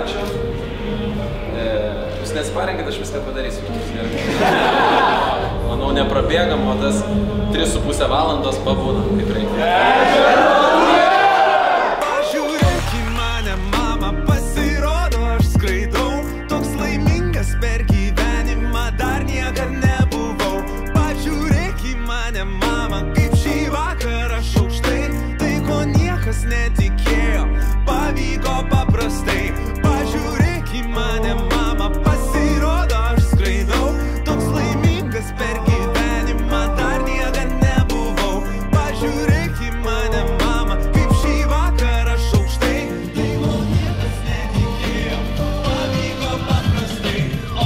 ačiū. Jūs nesiparenkit, aš viską padarysiu. Manau, neprabėgam, o tas 3,5 valandos pabūna, kaip reikia. Pažiūrėk į mane, mama, pasirodo, aš skraidau. Toks laimingas per gyvenimą dar niekad nebuvau. Pažiūrėk į mane, mama, kaip šį vakarą šaukštai. Tai, ko niekas netikėjo, pavyko paprastai. Pažiūrėk į mane, mama, pasirodo, aš skraidau. Toks laimingas per gyvenimą dar niekad nebuvau. Pažiūrėk į mane, mama, kaip šį vakarą šaukštai. Tai, ko niekas netikėjo, pavyko paprastai.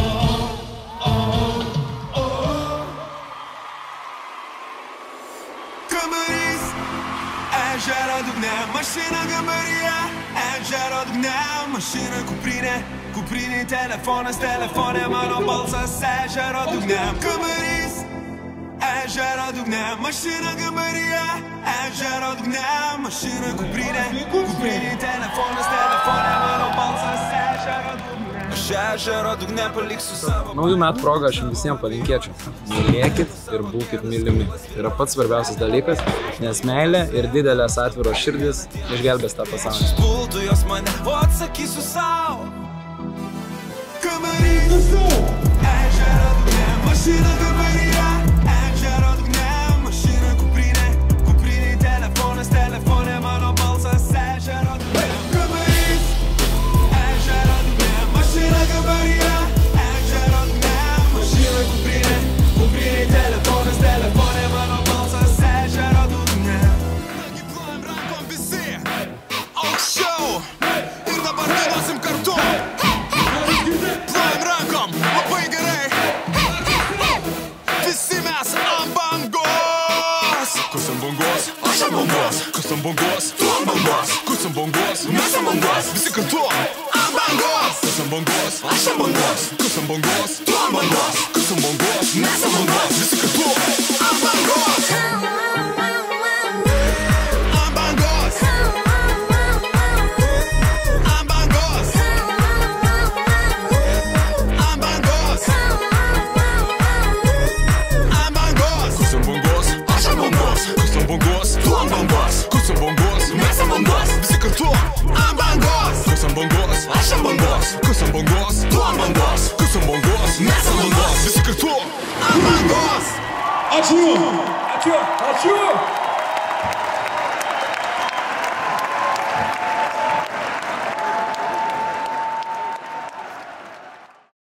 Kambarys, ežero dugne, mašina kambaryje. Ežero dugne, mašina kuprinė. Kuprinė telefonas, telefone mano balsas. Ežero dugne, kambarys. Ežero dugne, mašina kambaryje. Ežero dugne, mašina kuprinė. Kuprinė telefonas, telefone mano balsas. Ežero dugne. Aš ežero dugne paliksiu savo. Naujų metų progą aš jums visiems palinkėčiau. Mylėkit ir būkit mylimi. Tai yra pats svarbiausias dalykas, nes meilė ir didelės atviros širdis išgelbės tą pasaulį. Pultų jos mane, o atsakysiu savo. Kambarys, ežero dugne, mašina kambaryje. Ežero dugne, mašina kuprinė. Kuprinė telefonas, telefone mano balsas. Ežero dugne, kambarys. Ežero dugne, mašina kambaryje. Ežero dugne, mašina kuprinė. Kuprinė telefonas, telefone mano balsas. Ežero dugne. Plojam rankom visi aukščiau. Ir dabar dainuosim kartu. Plojam rankom labai gerai. Visi mes ant bangos. Kas ant bangos? Aš ant bangos. Kas ant bangos? Tu ant bangos. Kas ant bangos? Mes ant bangos. Visi kartu ant bangos. Kas ant bangos? Aš ant bangos. Kas ant bangos? Tu ant bangos. Kas ant bangos? Mes ant bangos. Visi kartu ant bangos. Ant bangos. Ant bangos. Ant bangos. Ant bangos. Kas ant bangos? Aš ant bangos. Kas ant bangos? Tu ant bangos. Kas ant bangos? Mes ant bangos. Visi kartu ant bangos. Kas ant bangos? Aš ant bangos. Kas ant bangos? Tu ant bangos. Kas ant bangos? Mes ant bangos. Visi kartu ant bangos. Ačiū! Ačiū! Ačiū!